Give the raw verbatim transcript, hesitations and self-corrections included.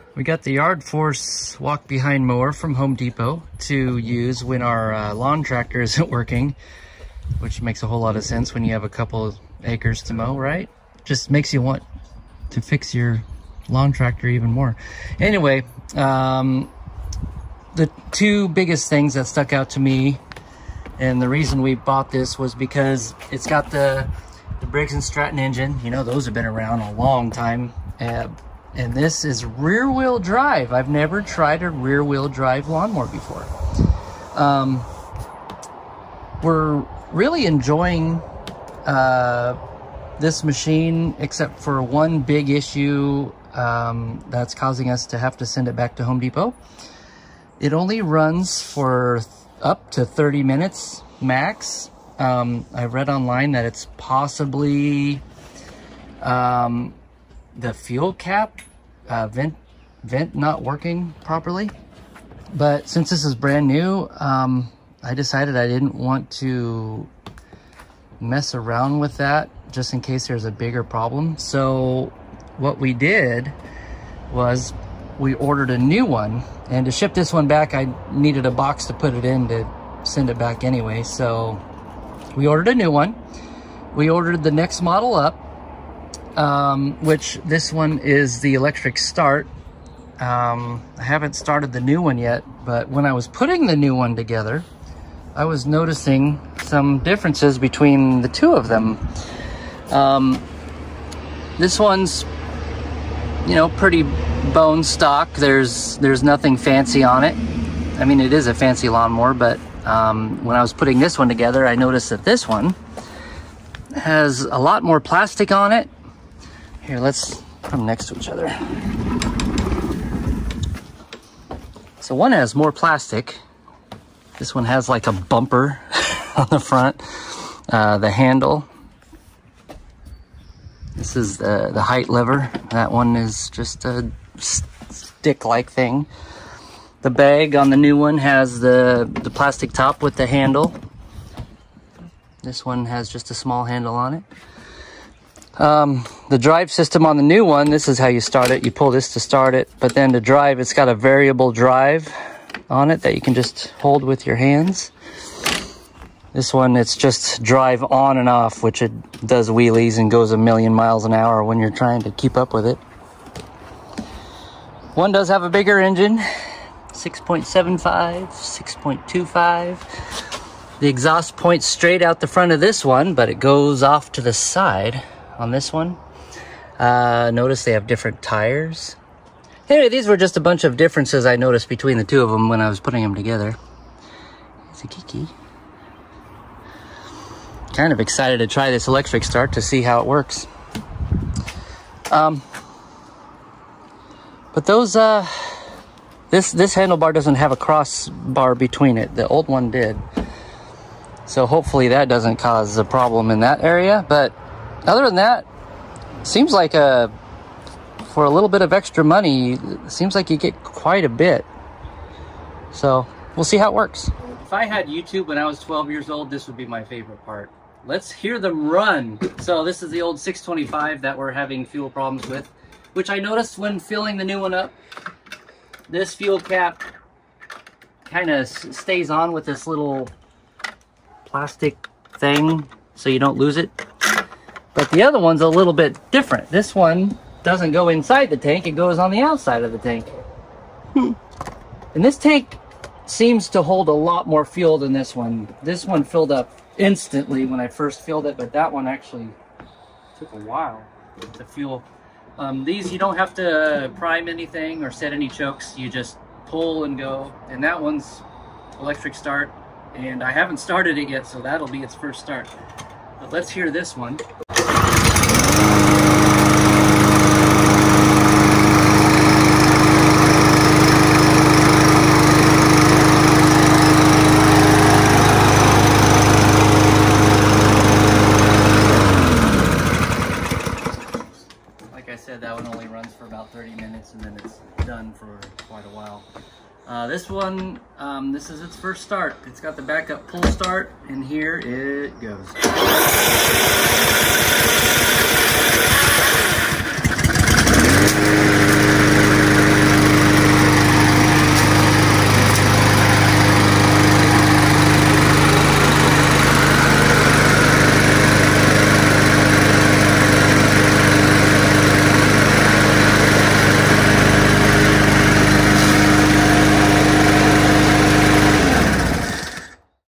We got the Yard Force walk behind mower from Home Depot to use when our uh, lawn tractor isn't working, which makes a whole lot of sense when you have a couple acres to mow, right? Just makes you want to fix your lawn tractor even more. Anyway, um, the two biggest things that stuck out to me, and the reason we bought this was because it's got the, the Briggs and Stratton engine. You know, those have been around a long time. Uh, and this is rear wheel drive. I've never tried a rear wheel drive lawnmower before. Um, we're really enjoying uh, this machine, except for one big issue um, that's causing us to have to send it back to Home Depot. It only runs for up to thirty minutes max. Um, I read online that it's possibly um, the fuel cap uh, vent vent not working properly. But since this is brand new, um, I decided I didn't want to mess around with that just in case there's a bigger problem. So what we did was we ordered a new one, and to ship this one back I needed a box to put it in to send it back anyway. So we ordered a new one. We ordered the next model up, um, which this one is the electric start. um, I haven't started the new one yet, but when I was putting the new one together I was noticing some differences between the two of them. Um, this one's, you know, pretty bone stock. There's there's nothing fancy on it. I mean, it is a fancy lawnmower, but um, when I was putting this one together, I noticed that this one has a lot more plastic on it. Here, let's put them next to each other. So one has more plastic. This one has like a bumper on the front, uh, the handle. This is the, the height lever. That one is just a stick-like thing. The bag on the new one has the, the plastic top with the handle. This one has just a small handle on it. Um, the drive system on the new one, this is how you start it. You pull this to start it, but then to drive, it's got a variable drive on it that you can just hold with your hands. This one, it's just drive on and off, which it does wheelies and goes a million miles an hour when you're trying to keep up with it. One does have a bigger engine, six point seven five, six point two five. The exhaust points straight out the front of this one, but it goes off to the side on this one. Uh, notice they have different tires. Anyway, these were just a bunch of differences I noticed between the two of them when I was putting them together. It's a Kiki. Kind of excited to try this electric start to see how it works. Um, but those, uh, this, this handlebar doesn't have a crossbar between it. The old one did. So hopefully that doesn't cause a problem in that area. But other than that, seems like a, for a little bit of extra money, it seems like you get quite a bit. So we'll see how it works. If I had YouTube when I was twelve years old, this would be my favorite part. Let's hear them run. So this is the old six twenty-five that we're having fuel problems with, which I noticed when filling the new one up. This fuel cap kind of stays on with this little plastic thing so you don't lose it. But the other one's a little bit different. This one doesn't go inside the tank, it goes on the outside of the tank. Hmm. And this tank seems to hold a lot more fuel than this one. This one filled up instantly when I first filled it, but that one actually took a while to fuel. Um, these, you don't have to prime anything or set any chokes. You just pull and go. And that one's electric start, and I haven't started it yet, so that'll be its first start. But let's hear this one. That one only runs for about thirty minutes and then it's done for quite a while. Uh, this one, um, this is its first start. It's got the backup pull start, and here it goes.